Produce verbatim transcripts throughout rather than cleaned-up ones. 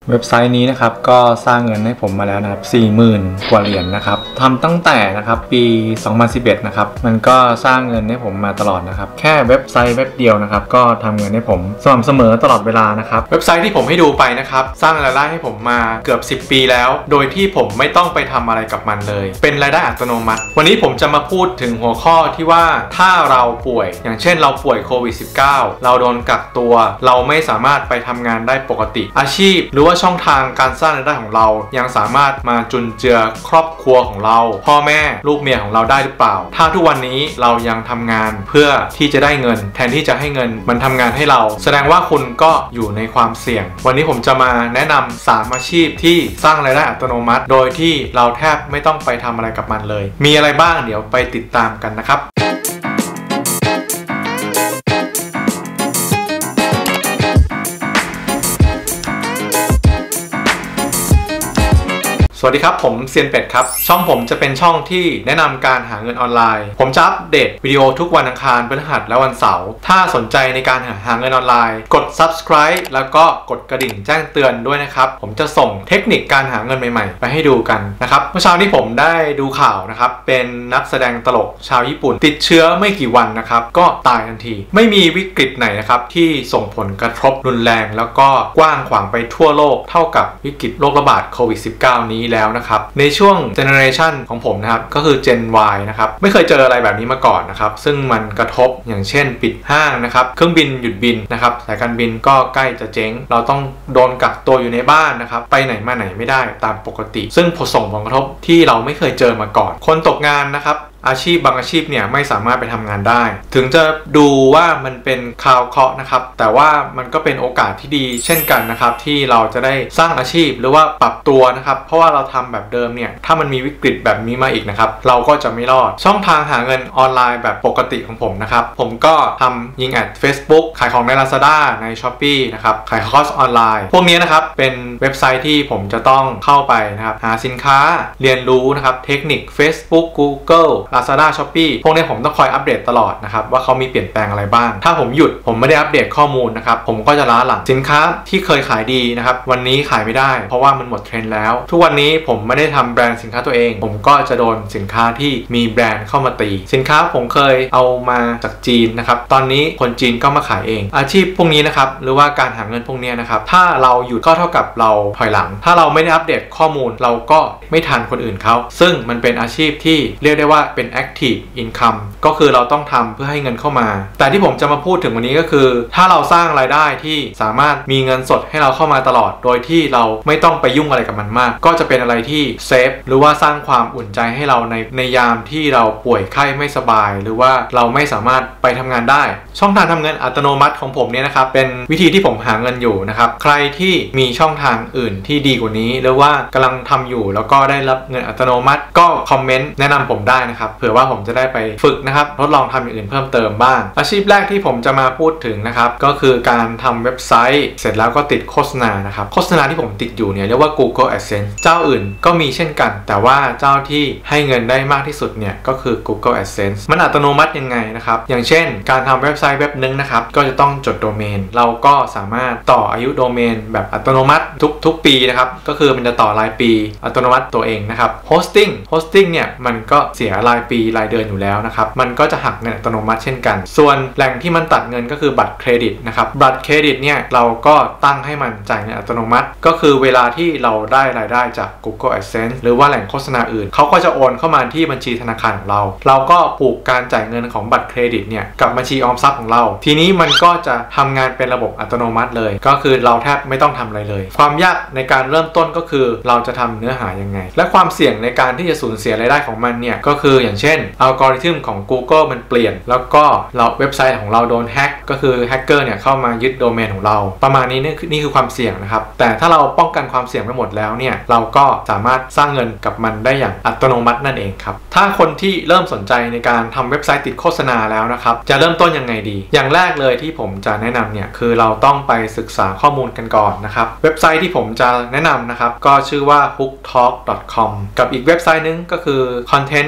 เว็บไซต์นี้นะครับก็สร้างเงินให้ผมมาแล้วนะครับ สี่หมื่น กว่าเหรียญ นะครับทำตั้งแต่นะครับปี สองพันสิบเอ็ด นะครับมันก็สร้างเงินให้ผมมาตลอดนะครับแค่เว็บไซต์เว็บเดียวนะครับก็ทำเงินให้ผมสม่ำเสมอตลอดเวลานะครับเว็บไซต์ที่ผมให้ดูไปนะครับสร้างรายได้ให้ผมมาเกือบสิบปีแล้วโดยที่ผมไม่ต้องไปทำอะไรกับมันเลยเป็นรายได้อัตโนมัติวันนี้ผมจะมาพูดถึงหัวข้อที่ว่าถ้าเราป่วยอย่างเช่นเราป่วยโควิด สิบเก้า เราโดนกักตัวเราไม่สามารถไปทำงานได้ปกติอาชีพหรือว่าช่องทางการสร้างรายได้ของเรายังสามารถมาจุนเจือครอบครัวของเราพ่อแม่ลูกเมียของเราได้หรือเปล่าถ้าทุกวันนี้เรายังทำงานเพื่อที่จะได้เงินแทนที่จะให้เงินมันทำงานให้เราแสดงว่าคุณก็อยู่ในความเสี่ยงวันนี้ผมจะมาแนะนำสามอาชีพที่สร้างรายได้อัตโนมัติโดยที่เราแทบไม่ต้องไปทำอะไรกับมันเลยมีอะไรบ้างเดี๋ยวไปติดตามกันนะครับสวัสดีครับผมเซียนเป็ดครับช่องผมจะเป็นช่องที่แนะนำการหาเงินออนไลน์ผมจะอัปเดตวิดีโอทุกวันอังคารพฤหัสและวันเสาร์ถ้าสนใจในการหาหาเงินออนไลน์กด ซับสไครบ์ แล้วก็กดกระดิ่งแจ้งเตือนด้วยนะครับผมจะส่งเทคนิคการหาเงินใหม่ๆไปให้ดูกันนะครับเมื่อเช้านี้ผมได้ดูข่าวนะครับเป็นนักแสดงตลกชาวญี่ปุ่นติดเชื้อไม่กี่วันนะครับก็ตายทันทีไม่มีวิกฤตไหนนะครับที่ส่งผลกระทบรุนแรงแล้วก็กว้างขวางไปทั่วโลกเท่ากับวิกฤตโรคระบาดโควิด สิบเก้า นี้แล้วนะครับในช่วงเจเนอเรชันของผมนะครับก็คือ Gen Y นะครับไม่เคยเจออะไรแบบนี้มาก่อนนะครับซึ่งมันกระทบอย่างเช่นปิดห้างนะครับเครื่องบินหยุดบินนะครับสายการบินก็ใกล้จะเจ๊งเราต้องโดนกักตัวอยู่ในบ้านนะครับไปไหนมาไหนไม่ได้ตามปกติซึ่งส่งผลกระทบที่เราไม่เคยเจอมาก่อนคนตกงานนะครับอาชีพบางอาชีพเนี่ยไม่สามารถไปทำงานได้ถึงจะดูว่ามันเป็นข่าวเคราะห์นะครับแต่ว่ามันก็เป็นโอกาสที่ดีเช่นกันนะครับที่เราจะได้สร้างอาชีพหรือว่าปรับตัวนะครับเพราะว่าเราทำแบบเดิมเนี่ยถ้ามันมีวิกฤตแบบนี้มาอีกนะครับเราก็จะไม่รอดช่องทางหาเงินออนไลน์แบบปกติของผมนะครับผมก็ทำยิงแอด Facebook ขายของใน Lazada ใน Shopee นะครับขายคอร์สออนไลน์พวกนี้นะครับเป็นเว็บไซต์ที่ผมจะต้องเข้าไปนะครับหาสินค้าเรียนรู้นะครับเทคนิค Facebook Google Lazada Shopee พวกนี้ผมต้องคอยอัปเดตตลอดนะครับว่าเขามีเปลี่ยนแปลงอะไรบ้างถ้าผมหยุดผมไม่ได้อัปเดตข้อมูลนะครับผมก็จะล้าหลังสินค้าที่เคยขายดีนะครับวันนี้ขายไม่ได้เพราะว่ามันหมดเทรนด์แล้วทุกวันนี้ผมไม่ได้ทำแบรนด์สินค้าตัวเองผมก็จะโดนสินค้าที่มีแบรนด์เข้ามาตีสินค้าผมเคยเอามาจากจีนนะครับตอนนี้คนจีนก็มาขายเองอาชีพพวกนี้นะครับหรือว่าการหาเงินพวกนี้นะครับถ้าเราหยุดก็เท่ากับเราถอยหลังถ้าเราไม่ได้อัปเดตข้อมูลเราก็ไม่ทันคนอื่นเขาซึ่งมันเป็นอาชีพที่เรียกได้ว่าเป็น active income ก็คือเราต้องทำเพื่อให้เงินเข้ามาแต่ที่ผมจะมาพูดถึงวันนี้ก็คือถ้าเราสร้างรายได้ที่สามารถมีเงินสดให้เราเข้ามาตลอดโดยที่เราไม่ต้องไปยุ่งอะไรกับมันมากก็จะเป็นอะไรที่เซฟหรือว่าสร้างความอุ่นใจให้เราในในยามที่เราป่วยไข้ไม่สบายหรือว่าเราไม่สามารถไปทำงานได้ช่องทางทำเงินอัตโนมัติของผมเนี่ยนะครับเป็นวิธีที่ผมหาเงินอยู่นะครับใครที่มีช่องทางอื่นที่ดีกว่านี้หรือว่ากำลังทำอยู่แล้วก็ได้รับเงินอัตโนมัติก็คอมเมนต์แนะนำผมได้นะครับเผื่อว่าผมจะได้ไปฝึกนะครับทดลองทำอย่างอื่นเพิ่มเติมบ้างอาชีพแรกที่ผมจะมาพูดถึงนะครับก็คือการทำเว็บไซต์เสร็จแล้วก็ติดโฆษณานะครับโฆษณาที่ผมติดอยู่เนี่ยเรียกว่า Google AdSense เจ้าอื่นก็มีเช่นกันแต่ว่าเจ้าที่ให้เงินได้มากที่สุดเนี่ยก็คือ Google AdSense มันอัตโนมัติยังไงนะครับอย่างเช่นการทำเว็บไซต์เว็บนึงนะครับก็จะต้องจดโดเมนเราก็สามารถต่ออายุโดเมนแบบอัตโนมัติทุกทุกปีนะครับก็คือมันจะต่อรายปีอัตโนมัติตัวเองนะครับ Hosting Hosting เนี่ยมันก็เสียรายปีรายเดือนอยู่แล้วนะครับมันก็จะหักเงินอัตโนมัติเช่นกันส่วนแหล่งที่มันตัดเงินก็คือบัตรเครดิตนะครับบัตรเครดิตเนี่ยเราก็ตั้งให้มันจ่ายเงินอัตโนมัติก็คือเวลาที่เราได้รายได้จาก Google AdSense หรือว่าแหล่งโฆษณาอื่นเขาก็จะโอนเข้ามาที่บัญชีธนาคารของเราเราก็ผูกการจ่ายเงินของบัตรเครดิตเนี่ยกับบัญชีออมทรัพย์ของเราทีนี้มันก็จะทำงานเป็นระบบอัตโนมัติเลยก็คือเราแทบไม่ต้องทำอะไรเลยความยากในการเริ่มต้นก็คือเราจะทำเนื้อหายังไงและความเสี่ยงในการที่จะสูญเสียรายได้ของมันเนี่ยก็คืออย่างเช่นอัลกอริทึมของ Google มันเปลี่ยนแล้วก็เราเว็บไซต์ของเราโดนแฮ็กก็คือแฮกเกอร์เนี่ยเข้ามายึดโดเมนของเราประมาณนี้นี่คือนี่คือความเสี่ยงนะครับแต่ถ้าเราป้องกันความเสี่ยงไปหมดแล้วเนี่ยเราก็สามารถสร้างเงินกับมันได้อย่างอัตโนมัตินั่นเองครับถ้าคนที่เริ่มสนใจในการทำเว็บไซต์ติดโฆษณาแล้วนะครับจะเริ่มต้นยังไงดีอย่างแรกเลยที่ผมจะแนะนำเนี่ยคือเราต้องไปศึกษาข้อมูลกันก่อนนะครับเว็บไซต์ที่ผมจะแนะนำนะครับก็ชื่อว่า ฮุกทอล์ก ดอท คอม กับอีกเว็บไซต์นึงก็คือ คอนเทนต์ ชิฟู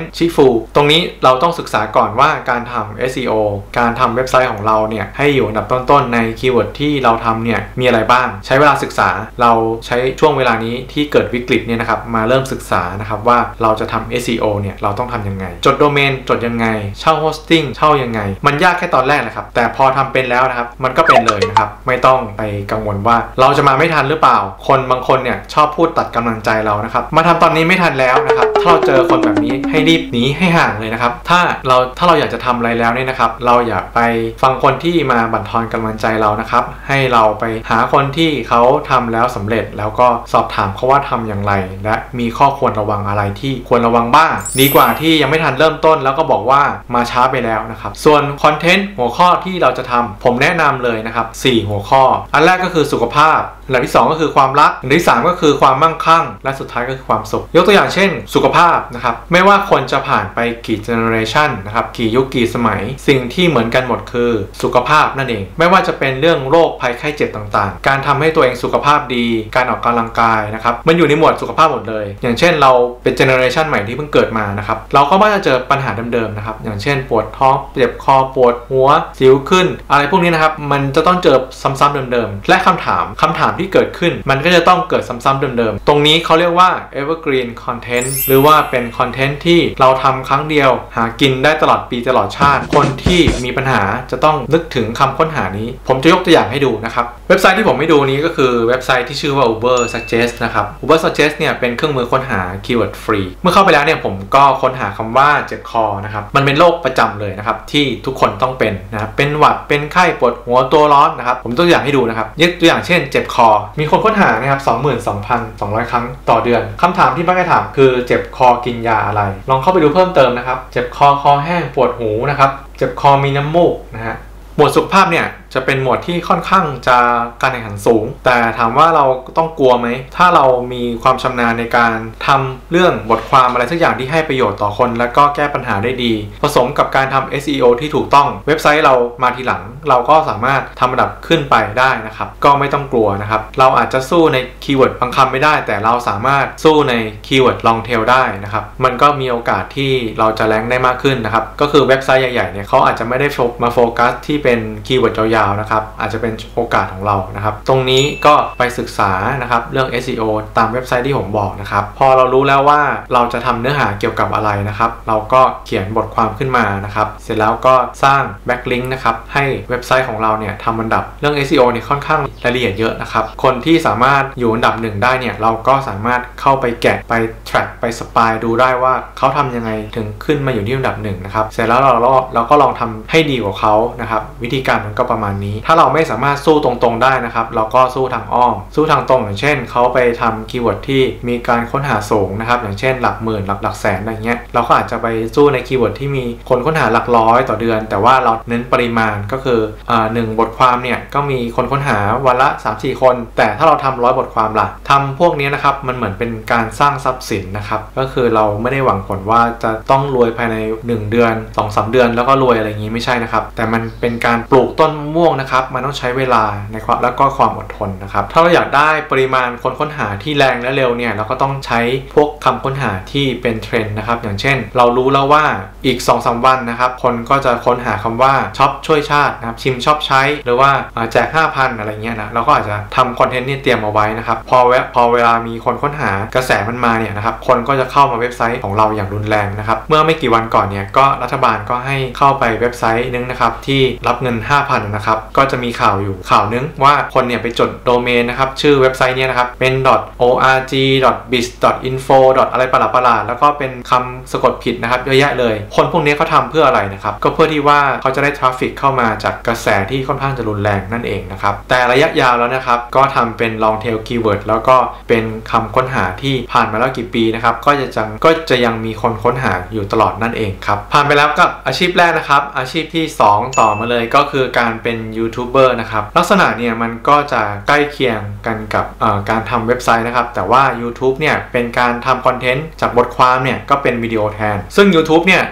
ตรงนี้เราต้องศึกษาก่อนว่าการทำ เอส อี โอ การทำเว็บไซต์ของเราเนี่ยให้อยู่อันดับต้นๆในคีย์เวิร์ดที่เราทำเนี่ยมีอะไรบ้างใช้เวลาศึกษาเราใช้ช่วงเวลานี้ที่เกิดวิกฤตเนี่ยนะครับมาเริ่มศึกษานะครับว่าเราจะทำ เอส อี โอ เนี่ยเราต้องทำยังไงจดโดเมนจดยังไงเช่าโฮสติ้งเช่ายังไงมันยากแค่ตอนแรกนะครับแต่พอทำเป็นแล้วนะครับมันก็เป็นเลยนะครับไม่ต้องไปกังวลว่าเราจะมาไม่ทันหรือเปล่าคนบางคนเนี่ยชอบพูดตัดกำลังใจเรานะครับมาทำตอนนี้ไม่ทันแล้วนะครับถ้าเราเจอคนแบบนี้ให้รีบหนีให้ห่างเลยนะครับถ้าเราถ้าเราอยากจะทำอะไรแล้วเนี่ยนะครับเราอย่าไปฟังคนที่มาบั่นทอนกำลังใจเรานะครับให้เราไปหาคนที่เขาทำแล้วสำเร็จแล้วก็สอบถามเขาว่าทำอย่างไรและมีข้อควรระวังอะไรที่ควรระวังบ้างดีกว่าที่ยังไม่ทันเริ่มต้นแล้วก็บอกว่ามาช้าไปแล้วนะครับส่วนคอนเทนต์หัวข้อที่เราจะทำผมแนะนำเลยนะครับสี่หัวข้ออันแรกก็คือสุขภาพอันที่สองก็คือความรักอันที่สามก็คือความมั่งคั่งและสุดท้ายก็คือความสุขยกตัวอย่างเช่นสุขภาพนะครับไม่ว่าคนจะผ่านไปกี่เจเนอเรชันนะครับกี่ยุคกี่สมัยสิ่งที่เหมือนกันหมดคือสุขภาพนั่นเองไม่ว่าจะเป็นเรื่องโรคภัยไข้เจ็บต่างๆการทำให้ตัวเองสุขภาพดีการออกกำลังกายนะครับมันอยู่ในหมวดสุขภาพหมดเลยอย่างเช่นเราเป็นเจเนอเรชันใหม่ที่เพิ่งเกิดมานะครับเราก็มักจะเจอปัญหาเดิมๆนะครับอย่างเช่นปวดท้องเจ็บคอปวดหัวสิวขึ้นอะไรพวกนี้นะครับมันจะต้องเจอซ้ำๆเดิมๆและคำถามคำถามที่เกิดขึ้นมันก็จะต้องเกิดซ้ำๆเดิมๆตรงนี้เขาเรียกว่า evergreen content หรือว่าเป็นคอนเทนต์ที่เราทำครั้งเดียวหากินได้ตลอดปีตลอดชาติคนที่มีปัญหาจะต้องนึกถึงคำค้นหานี้ผมจะยกตัวอย่างให้ดูนะครับเว็บไซต์ที่ผมให้ดูนี้ก็คือเว็บไซต์ที่ชื่อว่า Uber Suggest นะครับ Uber Suggest เนี่ยเป็นเครื่องมือค้นหาคีย์เวิร์ดฟรีเมื่อเข้าไปแล้วเนี่ยผมก็ค้นหาคำว่าเจ็บคอนะครับมันเป็นโรคประจำเลยนะครับที่ทุกคนต้องเป็นนะครับเป็นหวัดเป็นไข้ปวดหัวตัวร้อนนะครับผมตัวอย่างให้ดูนะครับยกตัวอย่างเช่นเจ็บคอมีคนค้นหานะครับ สองหมื่นสองพันสองร้อย ครั้งต่อเดือนคำถามที่มักจะถามคือเจ็บคอกินยาอะไรลองเข้าไปดูเพิ่มเติมนะครับเจ็บคอคอแห้งปวดหูนะครับเจ็บคอมีน้ำมูกนะฮะหมวดสุขภาพเนี่ยจะเป็นหมวดที่ค่อนข้างจะการแข่งขันสูงแต่ถามว่าเราต้องกลัวไหมถ้าเรามีความชำนาญในการทำเรื่องบทความอะไรสักอย่างที่ให้ประโยชน์ต่อคนและก็แก้ปัญหาได้ดีผสมกับการทำ เอส อี โอ ที่ถูกต้องเว็บไซต์เรามาทีหลังเราก็สามารถทำระดับขึ้นไปได้นะครับก็ไม่ต้องกลัวนะครับเราอาจจะสู้ในคีย์เวิร์ดบางคำไม่ได้แต่เราสามารถสู้ในคีย์เวิร์ดลองเทลได้นะครับมันก็มีโอกาสที่เราจะแรงได้มากขึ้นนะครับก็คือเว็บไซต์ใหญ่ๆเนี่ยเขาอาจจะไม่ได้มาโฟกัสที่เป็นคีย์เวิร์ดยาวๆนะครับอาจจะเป็นโอกาสของเรานะครับตรงนี้ก็ไปศึกษานะครับเรื่อง เอส อี โอ ตามเว็บไซต์ที่ผมบอกนะครับพอเรารู้แล้วว่าเราจะทำเนื้อหาเกี่ยวกับอะไรนะครับเราก็เขียนบทความขึ้นมานะครับเสร็จแล้วก็สร้างแบ็คลิงก์นะครับให้เว็บไซต์ของเราเนี่ยทำอันดับเรื่อง เอส อี โอ เนี่ยค่อนข้างรายละเอียดเยอะนะครับคนที่สามารถอยู่อันดับหนึ่งได้เนี่ยเราก็สามารถเข้าไปแกะไป track ไปสปายดูได้ว่าเขาทำยังไงถึงขึ้นมาอยู่ที่อันดับหนึ่งนะครับเสร็จแล้วเราเราก็ลองทำให้ดีกว่าเขานะครับวิธีการมันก็ประมาณนี้ถ้าเราไม่สามารถสู้ตรงๆได้นะครับเราก็สู้ทางอ้อมสู้ทางตรงอย่างเช่นเขาไปทำคีย์เวิร์ดที่มีการค้นหาสูงนะครับอย่างเช่นหลักหมื่นหลักหลักแสนอะไรเงี้ยเราก็อาจจะไปสู้ในคีย์เวิร์ดที่มีคนค้นหาหลักร้อยต่อเดือนแต่ว่าเราเน้นปริมาณก็คืออ่าหนึ่งบทความเนี่ยก็มีคนค้นหาวันละ สามสี่ คนแต่ถ้าเราทำร้อยบทความล่ะทำพวกนี้นะครับมันเหมือนเป็นการสร้างทรัพย์สินนะครับก็คือเราไม่ได้หวังผลว่าจะต้องรวยภายในหนึ่งเดือน สองสาม เดือนแล้วก็รวยอะไรอย่างนี้ไม่ใช่นะครับแต่มันเป็นการปลูกต้นมะม่วงนะครับมันต้องใช้เวลาในความแล้วก็ความอดทนนะครับถ้าเราอยากได้ปริมาณคนค้นหาที่แรงและเร็วเนี่ยเราก็ต้องใช้พวกคำค้นหาที่เป็นเทรนด์นะครับอย่างเช่นเรารู้แล้วว่าอีก สองสาม วันนะครับคนก็จะค้นหาคำว่าช็อปช่วยชาตินะครับชิมช็อปใช้หรือว่าแจก ห้าพัน อะไรเงี้ยนะเราก็อาจจะทำคอนเทนต์นี่เตรียมเอาไว้นะครับพอเวพอเวลามีคนค้นหากระแสมันมาเนี่ยนะครับคนก็จะเข้ามาเว็บไซต์ของเราอย่างรุนแรงนะครับเมื่อไม่กี่วันก่อนเนี่ยก็รัฐบาลก็ให้เข้าไปเว็บไซต์นึงนะครับที่รับเงิน ห้าพัน นะครับก็จะมีข่าวอยู่ข่าวนึงว่าคนเนี่ยไปจดโดเมนนะครับชื่อเว็บไซต์เนี่ยนะครับเป็น .org .biz .info อะไรประหลาดๆแล้วก็เป็นคำสะกดผิดนะครับเยอะแยะเลยคนพวกนี้เขาทำเพื่ออะไรนะครับก็เพื่อที่ว่าเขาจะได้ทราฟฟิกเข้ามาจากกระแสที่ค่อนข้างจะรุนแรงนั่นเองนะครับแต่ระยะยาวแล้วนะครับก็ทำเป็น long tail keyword แล้วก็เป็นคำค้นหาที่ผ่านมาแล้วกี่ปีนะครับก็จะจังก็จะยังมีคนค้นหาอยู่ตลอดนั่นเองครับผ่านไปแล้วกับอาชีพแรกนะครับอาชีพที่สองต่อมาเลยก็คือการเป็นยูทูบเบอร์นะครับลักษณะเนี่ยมันก็จะใกล้เคียงกันกับการทำเว็บไซต์นะครับแต่ว่า YouTube เนี่ยเป็นการทำคอนเทนต์จากบทความเนี่ยก็เป็นวิดีโอแทนซึ่ง YouTube เนี่ย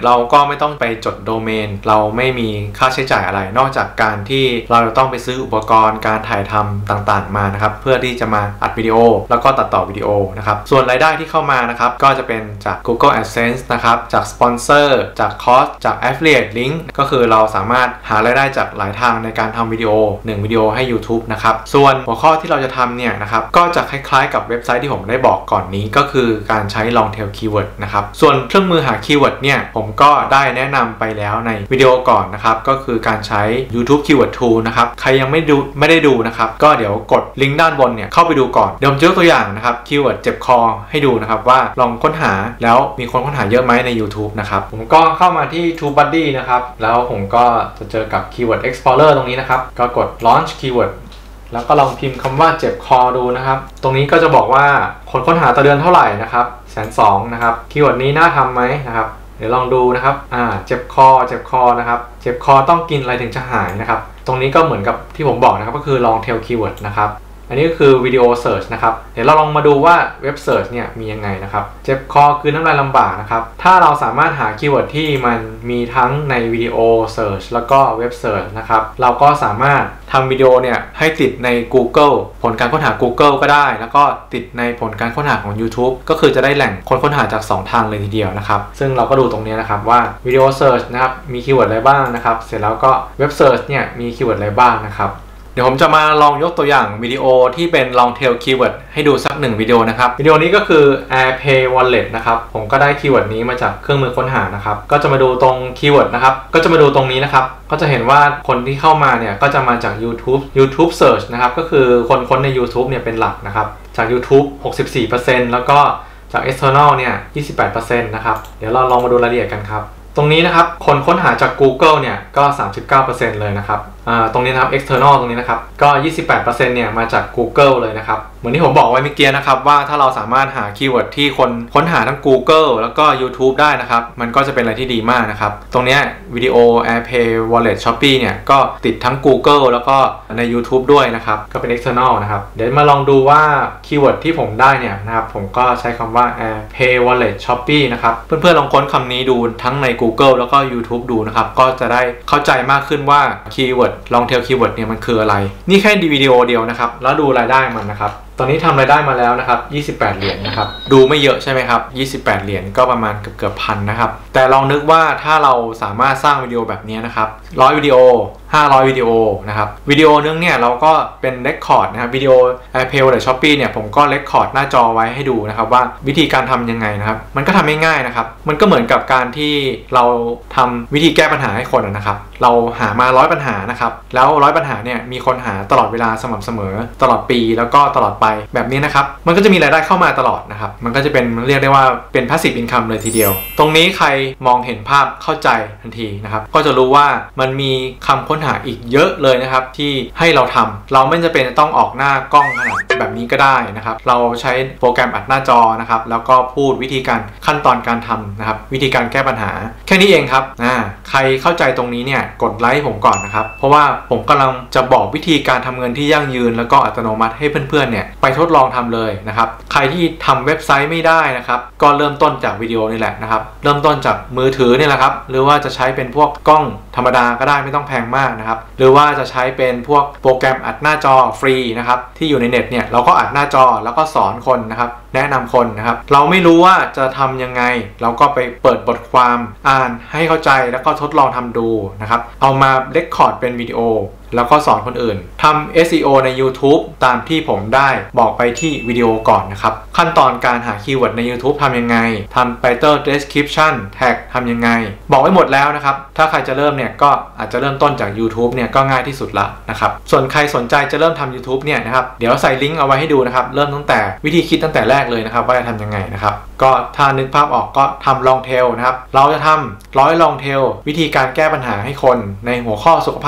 เราก็ไม่ต้องไปจดโดเมนเราไม่มีค่าใช้จ่ายอะไรนอกจากการที่เราจะต้องไปซื้ออุปกรณ์การถ่ายทำต่างๆมานะครับเพื่อที่จะมาอัดวิดีโอแล้วก็ตัดต่อวิดีโอนะครับส่วนรายได้ที่เข้ามานะครับก็จะเป็นจาก Google AdSense นะครับจากสปอนเซอร์จากคอร์สจาก Affiliate Link ก็คือเราสามารถหารายได้จากหลายทางในการทำวิดีโอหนึ่งวิดีโอให้ YouTube นะครับส่วนหัวข้อที่เราจะทำเนี่ยนะครับก็จะคล้ายๆกับเว็บไซต์ที่ผมได้บอกก่อนนี้ก็คือการใช้ Long Tail Keyword นะครับส่วนเครื่องมือหาคีย์เวิร์ดเนี่ยผมก็ได้แนะนำไปแล้วในวิดีโอก่อนนะครับก็คือการใช้ YouTube Keyword Tool นะครับใครยังไม่ดูไม่ได้ดูนะครับก็เดี๋ยวกดลิงก์ด้านบนเนี่ยเข้าไปดูก่อนเดี๋ยวผมจะยกตัวอย่างนะครับคีย์เวิร์ดเจ็บคอให้ดูนะครับว่าลองค้นหาแล้วมีคนค้นหาเยอะไหมใน YouTube นะครับผมก็เข้ามาที่ TubeBuddy นะครับแล้วผมก็จะเจอกับ Keyword Explorer ตรงนี้นะครับก็กด Launch Keyword แล้วก็ลองพิมพ์คำว่าเจ็บคอดูนะครับตรงนี้ก็จะบอกว่าคนค้นหาต่อเดือนเท่าไหร่นะครับแสนสองนะครับคีย์เวิร์ดนี้น่าทำไหมนะครับเดี๋ยวลองดูนะครับอ่าเจ็บคอเจ็บคอนะครับเจ็บคอต้องกินอะไรถึงจะหายนะครับตรงนี้ก็เหมือนกับที่ผมบอกนะครับก็คือ Long Tail Keyword นะครับอันนี้ก็คือวิดีโอเสิร์ชนะครับเดี๋ยวเราลองมาดูว่าเว็บเสิร์ชเนี่ยมียังไงนะครับเจ็บคอคือน้ำลายลำบากนะครับถ้าเราสามารถหาคีย์เวิร์ดที่มันมีทั้งในวิดีโอเสิร์ชแล้วก็เว็บเสิร์ชนะครับเราก็สามารถทำวิดีโอเนี่ยให้ติดใน Google ผลการค้นหา Google ก็ได้แล้วก็ติดในผลการค้นหาของ YouTube ก็คือจะได้แหล่งคนค้นหาจากสองทางเลยทีเดียวนะครับซึ่งเราก็ดูตรงนี้นะครับว่าวิดีโอเสิร์ชนะครับมีคีย์เวิร์ดอะไรบ้างนะครับเสร็จแล้วก็เว็บเสิร์ชเนี่ยมีคีย์เวิร์ดอะไรบ้างนะครับเดี๋ยวผมจะมาลองยกตัวอย่างวิดีโอที่เป็น Long Tail Keyword ให้ดูสักหนึ่งวิดีโอนะครับวิดีโอนี้ก็คือ AirPay Wallet นะครับผมก็ได้คีย์เวิร์ดนี้มาจากเครื่องมือค้นหานะครับก็จะมาดูตรงคีย์เวิร์ดนะครับก็จะมาดูตรงนี้นะครับก็จะเห็นว่าคนที่เข้ามาเนี่ยก็จะมาจาก YouTube YouTube Search นะครับก็คือคนค้นใน YouTube เนี่ยเป็นหลักนะครับจาก YouTube หกสิบสี่เปอร์เซ็นต์ แล้วก็จาก External เนี่ย ยี่สิบแปดเปอร์เซ็นต์ นะครับเดี๋ยวเราลองมาดูรายละเอียดกันครับตรงนี้นะครับคนค้นหาจาก Google เนี่ยก็ สามสิบเก้าเปอร์เซ็นต์ เลยนะครับตรงนี้นะครับ external ตรงนี้นะครับก็ ยี่สิบแปดเปอร์เซ็นต์ เนี่ยมาจาก Google เลยนะครับเหมือนที่ผมบอกไว้เมื่อกี้นะครับว่าถ้าเราสามารถหาคีย์เวิร์ดที่คนค้นหาทั้ง Google แล้วก็ YouTube ได้นะครับมันก็จะเป็นอะไรที่ดีมากนะครับตรงนี้วิดีโอ AirPay Wallet Shopee เนี่ยก็ติดทั้ง Google แล้วก็ใน YouTube ด้วยนะครับก็เป็น external นะครับเดี๋ยวมาลองดูว่าคีย์เวิร์ดที่ผมได้เนี่ยนะครับผมก็ใช้คำว่า AirPay Wallet Shopee นะครับเพื่อนๆลองค้นคำนี้ดูทั้งใน Google แล้วก็ YouTube ดูนะครับก็จะได้เข้าใจมากขึ้นว่าคีย์เวิร์ดLong Tail Keyword เนี่ยมันคืออะไรนี่แค่วิดีโอเดียวนะครับแล้วดูรายได้มันนะครับตอนนี้ทำรายได้มาแล้วนะครับยี่สิบแปดเหรียญนะครับดูไม่เยอะใช่ไหมครับยี่สิบแปดเหรียญก็ประมาณเกือบเกือบพันนะครับแต่ลองนึกว่าถ้าเราสามารถสร้างวิดีโอแบบนี้นะครับร้อยวิดีโอห้าร้อยวิดีโอนะครับวิดีโอนึงเนี่ยเราก็เป็นเรคคอร์ดนะครับวิดีโอ AirPay Wallet Shopee เนี่ยผมก็เรคคอร์ดหน้าจอไว้ให้ดูนะครับว่าวิธีการทำยังไงนะครับมันก็ทำง่ายๆนะครับมันก็เหมือนกับการที่เราทำวิธีแก้ปัญหาให้คนนะครับเราหามาร้อยปัญหานะครับแล้วร้อยปัญหาเนี่ยมีคนหาตลอดเวลาสม่ำเสมอตลอดปีแล้วก็ตลอดไปแบบนี้นะครับมันก็จะมีรายได้เข้ามาตลอดนะครับมันก็จะเป็นเรียกได้ว่าเป็น Passive Income เลยทีเดียวตรงนี้ใครมองเห็นภาพเข้าใจทันทีนะครับก็จะรู้ว่ามันมีคำค้นหาอีกเยอะเลยนะครับที่ให้เราทำเราไม่จำเป็นต้องออกหน้ากล้องขนาดแบบนี้ก็ได้นะครับเราใช้โปรแกรมอัดหน้าจอนะครับแล้วก็พูดวิธีการขั้นตอนการทำนะครับวิธีการแก้ปัญหาแค่นี้เองครับอ่าใครเข้าใจตรงนี้เนี่ยกดไลค์ผมก่อนนะครับเพราะว่าผมกำลังจะบอกวิธีการทำเงินที่ยั่งยืนแล้วก็อัตโนมัติให้เพื่อนๆเนี่ยไปทดลองทำเลยนะครับใครที่ทำเว็บไซต์ไม่ได้นะครับก็เริ่มต้นจากวิดีโอนี่แหละนะครับเริ่มต้นจากมือถือนี่แหละครับหรือว่าจะใช้เป็นพวกกล้องธรรมดาก็ได้ไม่ต้องแพงมากนะครับหรือว่าจะใช้เป็นพวกโปรแกรมอัดหน้าจอฟรีนะครับที่อยู่ในเน็ตเนี่ยเราก็อัดหน้าจอแล้วก็สอนคนนะครับแนะนำคนนะครับเราไม่รู้ว่าจะทำยังไงเราก็ไปเปิดบทความอ่านให้เข้าใจแล้วก็ทดลองทำดูนะครับเอามาเรคคอร์ดเป็นวิดีโอแล้วก็สอนคนอื่นทำ เอส อี โอ ใน YouTube ตามที่ผมได้บอกไปที่วิดีโอก่อนนะครับขั้นตอนการหาคีย์เวิร์ดใน YouTube ทำยังไงทำ Title Description Tag ทำยังไงบอกไว้หมดแล้วนะครับถ้าใครจะเริ่มเนี่ยก็อาจจะเริ่มต้นจาก YouTube เนี่ยก็ง่ายที่สุดละนะครับส่วนใครสนใจจะเริ่มทำ YouTube เนี่ยนะครับเดี๋ยวใส่ลิงก์เอาไว้ให้ดูนะครับเริ่มตั้งแต่วิธีคิดตั้งแต่แรกเลยนะครับว่าจะทำยังไงนะครับก็ถ้านึกภาพออกก็ทำ Long Tail นะครับเราจะทำร้อย Long Tail วิธีการแก้ปัญหาให้คนในหัวข้อสุขภาพ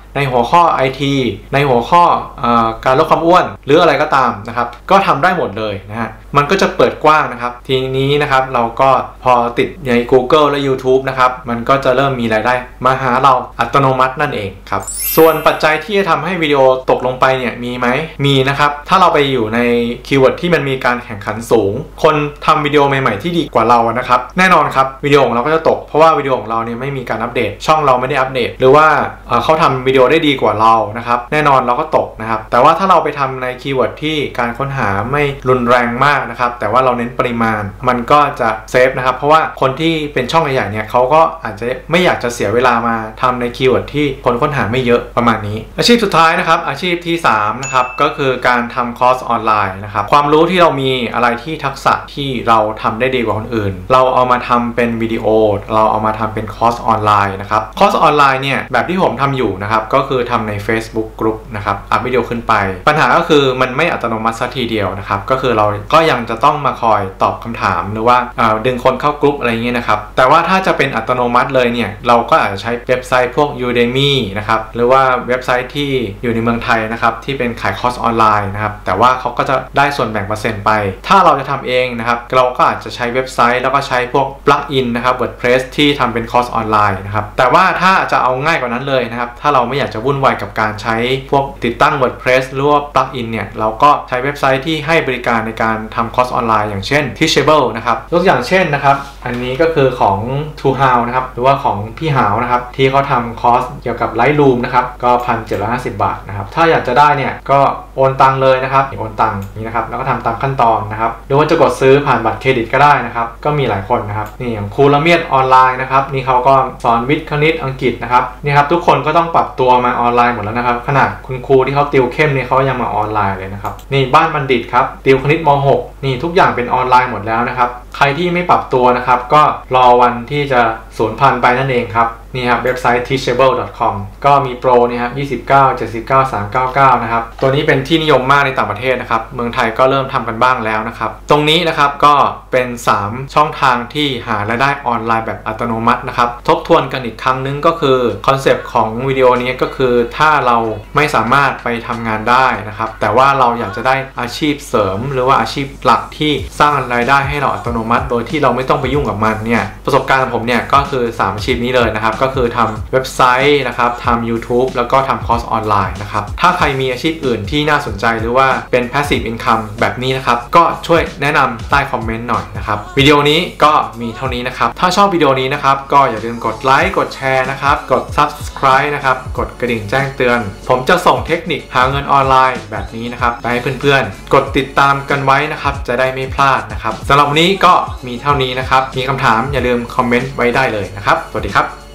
ในหัวข้อ ไอ ที ในหัวข้ออการลดความอ้วนหรืออะไรก็ตามนะครับก็ทำได้หมดเลยนะฮะมันก็จะเปิดกว้างนะครับทีนี้นะครับเราก็พอติดใน Google และ YouTube นะครับมันก็จะเริ่มมีรายได้มาหาเราอัตโนมัตินั่นเองครับส่วนปัจจัยที่จะทำให้วิดีโอตกลงไปเนี่ยมีไหมมีนะครับถ้าเราไปอยู่ในคีย์เวิร์ดที่มันมีการแข่งขันสูงคนทำวิดีโอใหม่ๆที่ดีกว่าเรานะครับแน่นอนครับวิดีโอของเราก็จะตกเพราะว่าวิดีโอของเราเนี่ยไม่มีการอัปเดตช่องเราไม่ได้อัปเดตหรือว่าเขาทำวิดีโอได้ดีกว่าเรานะครับแน่นอนเราก็ตกนะครับแต่ว่าถ้าเราไปทำในคีย์เวิร์ดที่การค้นหาไม่รุนแรงมากนะครับแต่ว่าเราเน้นปริมาณมันก็จะเซฟนะครับเพราะว่าคนที่เป็นช่องใหญ่ๆเนี่ยเขาก็อาจจะไม่อยากจะเสียเวลามาทำในคีย์เวิร์ดที่คนค้นหาไม่เยอะประมาณนี้อาชีพสุดท้ายนะครับอาชีพที่สามนะครับก็คือการทำคอร์สออนไลน์นะครับความรู้ที่เรามีอะไรที่ทักษะที่เราทำได้ดีกว่าคนอื่นเราเอามาทำเป็นวิดีโอเราเอามาทำเป็นคอร์สออนไลน์นะครับคอร์สออนไลน์เนี่ยแบบที่ผมทำอยู่นะครับก็คือทำใน Facebook Group นะครับอัพวิดีโอขึ้นไปปัญหาก็คือมันไม่อัตโนมัติสักทีเดียวนะครับก็คือเราก็ยังจะต้องมาคอยตอบคำถามหรือว่าดึงคนเข้ากลุ่มอะไรเงี้ยนะครับแต่ว่าถ้าจะเป็นอัตโนมัติเลยเนี่ยเราก็อาจจะใช้เว็บไซต์พวก Udemy นะครับหรือว่าเว็บไซต์ที่อยู่ในเมืองไทยนะครับที่เป็นขายคอร์สออนไลน์นะครับแต่ว่าเขาก็จะได้ส่วนแบ่งเปอร์เซ็นต์ไปถ้าเราจะทำเองนะครับเราก็อาจจะใช้เว็บไซต์แล้วก็ใช้พวกปลั๊กอินนะครับ WordPress ที่ทำเป็นคอร์สออนไลน์นะครับแต่ว่าถ้าจะเอาง่ายกว่านั้นเลยนะครับถ้าเราไม่อยากจะวุ่นวายกับการใช้พวกติดตั้ง WordPress หรือว่าปลั๊กอินเนี่ยเราก็ใช้เว็บไซต์ที่ให้บริการในการทำคอร์สออนไลน์อย่างเช่น Teachable นะครับยกตัวอย่างเช่นนะครับอันนี้ก็คือของ ทูฮาว นะครับหรือว่าของพี่หาวนะครับที่เขาทำคอร์สเกี่ยวกับ Lightroom นะครับก็ หนึ่งพันเจ็ดร้อยห้าสิบ บาทนะครับถ้าอยากจะได้เนี่ยก็โอนตังเลยนะครับโอนตังนี้นะครับแล้วก็ทำตามขั้นตอนนะครับหรือว่าจะกดซื้อผ่านบัตรเครดิตก็ได้นะครับก็มีหลายคนนะครับนี่อย่างครูละเมียดออนไลน์นะครับนี่เขาก็สอนวิทย์คณิตอังกฤษนะครับนี่ครับทุกคนก็ต้องปรับตัวมาออนไลน์หมดแล้วนะครับขนาดคุณครูที่เขาติวเข้มนี่เขายังมาออนไลน์เลยนะครับนี่บ้านบัณฑิตครับติวคณิตม หกนี่ทุกอย่างเป็นออนไลน์หมดแล้วนะครับใครที่ไม่ปรับตัวนะครับก็รอวันที่จะสูญพันธุ์ไปนั่นเองครับนี่ครับเว็บไซต์ teachable ดอท คอม ก็มีโปรนี่ครับยี่สิบเก้า เจ็ดสิบเก้า สามร้อยเก้าสิบเก้านะครับตัวนี้เป็นที่นิยมมากในต่างประเทศนะครับเมืองไทยก็เริ่มทำกันบ้างแล้วนะครับตรงนี้นะครับก็เป็นสามช่องทางที่หารายได้ออนไลน์แบบอัตโนมัตินะครับทบทวนกันอีกครั้งนึงก็คือคอนเซปต์ของวิดีโอนี้ก็คือถ้าเราไม่สามารถไปทำงานได้นะครับแต่ว่าเราอยากจะได้อาชีพเสริมหรือว่าอาชีพหลักที่สร้างรายได้ให้เราอัตโนมัติโดยที่เราไม่ต้องไปยุ่งกับมันเนี่ยประสบการณ์ของผมเนี่ยก็คือสามอาชีพนี้เลยนะครับก็คือทำเว็บไซต์นะครับทำ YouTube แล้วก็ทำคอร์สออนไลน์นะครับถ้าใครมีอาชีพอื่นที่น่าสนใจหรือว่าเป็น passive income แบบนี้นะครับก็ช่วยแนะนำใต้คอมเมนต์หน่อยนะครับวิดีโอนี้ก็มีเท่านี้นะครับถ้าชอบวิดีโอนี้นะครับก็อย่าลืมกดไลค์กดแชร์นะครับกด Subscribe นะครับกดกระดิ่งแจ้งเตือนผมจะส่งเทคนิคหาเงินออนไลน์แบบนี้นะครับไปให้เพื่อนๆกดติดตามกันไว้นะครับจะได้ไม่พลาดนะครับสำหรับวันนี้ก็มีเท่านี้นะครับมีคำถามอย่าลืมคอมเมนต์ไว้ได้เลยนะครับสวัสดีครับ